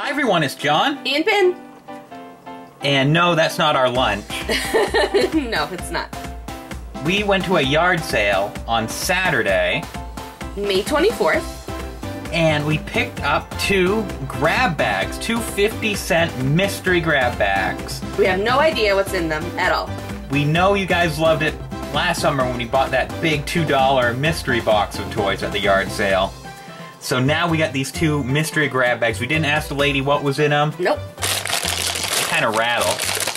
Hi everyone, it's John. And Ben. And no, that's not our lunch. No, it's not. We went to a yard sale on Saturday. May 24th. And we picked up two grab bags, two 50-cent mystery grab bags. We have no idea what's in them at all. We know you guys loved it last summer when we bought that big $2 mystery box of toys at the yard sale. So now we got these two mystery grab bags. We didn't ask the lady what was in them. Nope. They kind of rattle.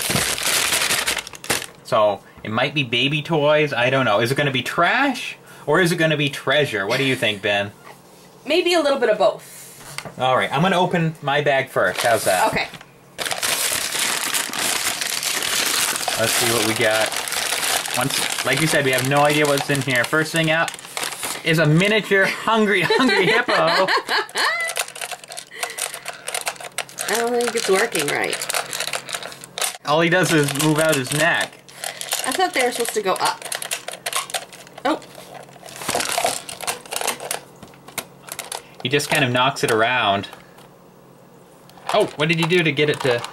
So it might be baby toys. I don't know. Is it going to be trash or is it going to be treasure? What do you think, Ben? Maybe a little bit of both. All right, I'm going to open my bag first. How's that? Okay. Let's see what we got. Like you said, we have no idea what's in here. First thing up is a miniature Hungry Hippo. I don't think it's working right. All he does is move out his neck. I thought they were supposed to go up. Oh. He just kind of knocks it around. Oh, what did you do to get it to...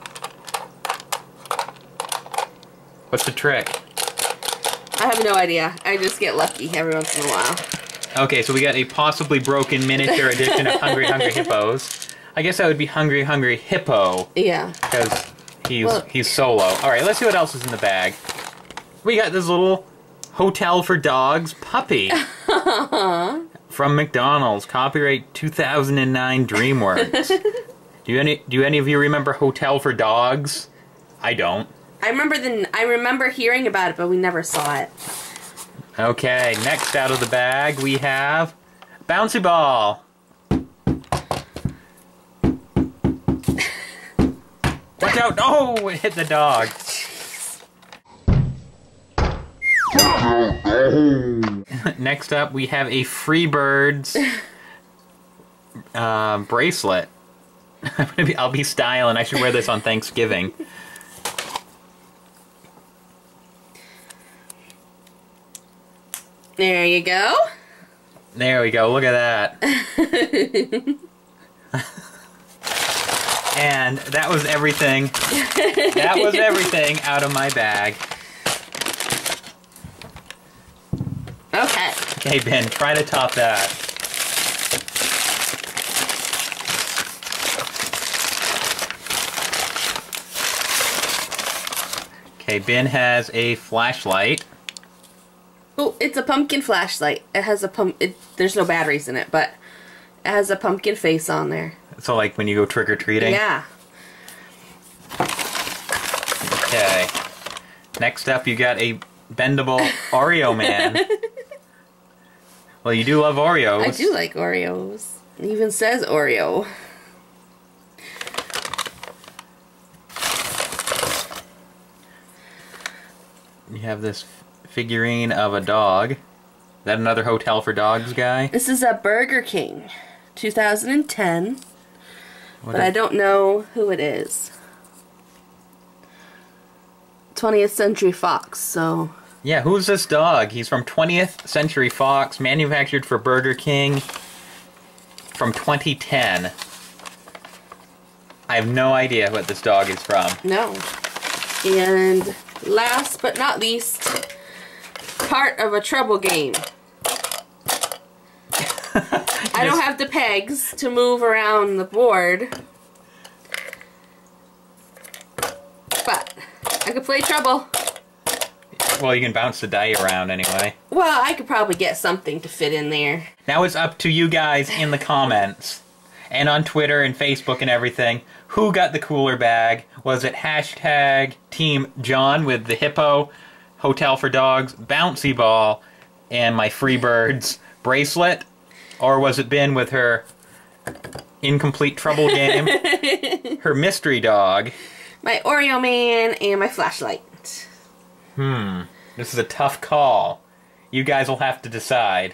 What's the trick? I have no idea. I just get lucky every once in a while. Okay, so we got a possibly broken miniature edition of Hungry Hippos. I guess that would be Hungry Hippo. Yeah. Because he's solo. Alright, let's see what else is in the bag. We got this little Hotel for Dogs puppy. From McDonald's. Copyright 2009 DreamWorks. Do any of you remember Hotel for Dogs? I don't. I remember hearing about it, but we never saw it. Okay, next out of the bag we have Bouncy Ball. Watch out! Oh, it hit the dog. Next up we have a Freebirds bracelet. I'll be styling. I should wear this on Thanksgiving. There you go. There we go. Look at that. And that was everything. That was everything out of my bag. Okay. Okay, Ben, try to top that. Okay, Ben has a flashlight. Oh, it's a pumpkin flashlight. It has a there's no batteries in it, but it has a pumpkin face on there. So like when you go trick-or-treating? Yeah. Okay. Next up you got a bendable Oreo man. Well, you do love Oreos. I do like Oreos. It even says Oreo. You have this figurine of a dog. Is that another Hotel for Dogs guy? This is a Burger King, 2010. But I don't know who it is. 20th Century Fox, so... Yeah, who's this dog? He's from 20th Century Fox, manufactured for Burger King from 2010. I have no idea what this dog is from. No. And last but not least, part of a Trouble game. I don't have the pegs to move around the board, but I could play Trouble. Well, you can bounce the die around anyway. Well, I could probably get something to fit in there. Now it's up to you guys in the comments and on Twitter and Facebook and everything. Who got the cooler bag? Was it hashtag Team John with the Hippo, Hotel for Dogs, Bouncy Ball, and my Freebirds bracelet? Or was it Ben with her incomplete Trouble game, her mystery dog? My Oreo man and my flashlight. This is a tough call. You guys will have to decide.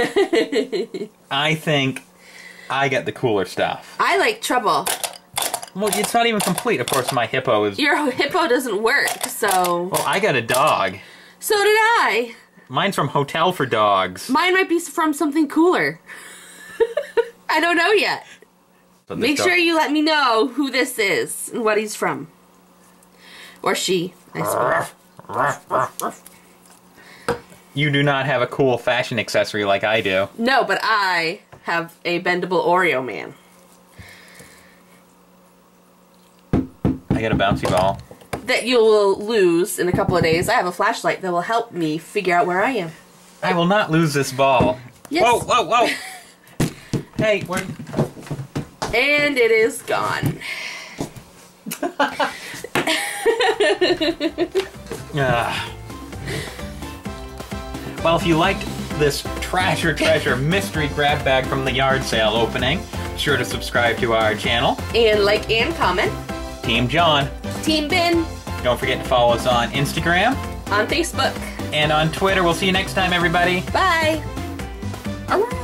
I think I get the cooler stuff. I like Trouble. Well, it's not even complete. Of course, my hippo is... Your hippo doesn't work, so... Well, I got a dog. So did I. Mine's from Hotel for Dogs. Mine might be from something cooler. I don't know yet. So Make this sure you let me know who this is and what he's from. Or she, I suppose. You do not have a cool fashion accessory like I do. No, but I have a bendable Oreo man. I got a bouncy ball. That you will lose in a couple of days. I have a flashlight that will help me figure out where I am. I will not lose this ball. Yes. Whoa, whoa, whoa! Hey, where... And it is gone. Well, if you liked this treasure mystery grab bag from the yard sale opening, be sure to subscribe to our channel. And like and comment. Team John. Team Ben. Don't forget to follow us on Instagram. On Facebook. And on Twitter. We'll see you next time, everybody. Bye. Arr!